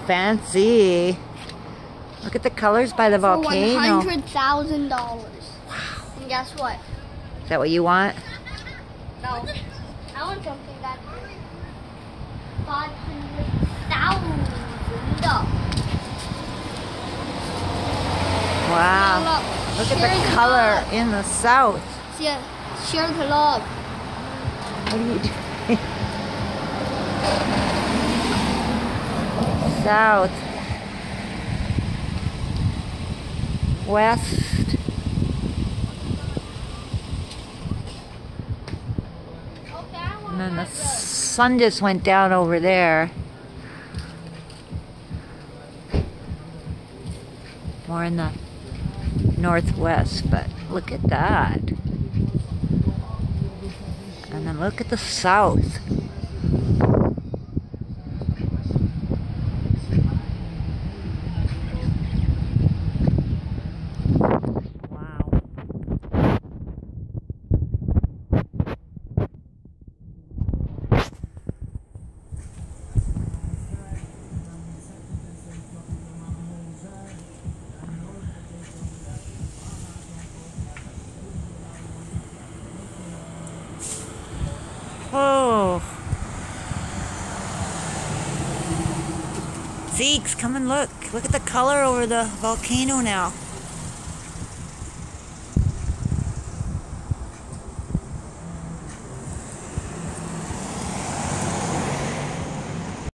fancy. Look at the colors by the volcano. For $100,000. Wow. And guess what? Is that what you want? No. I want something that's $500,000. Wow. Look at the color in the south. Yeah, share the love. What are you doing? South. West. And then the sun just went down over there. More in the northwest, but look at that. And then look at the south. Wow. Oh. Zeeks, come and look. Look at the color over the volcano now.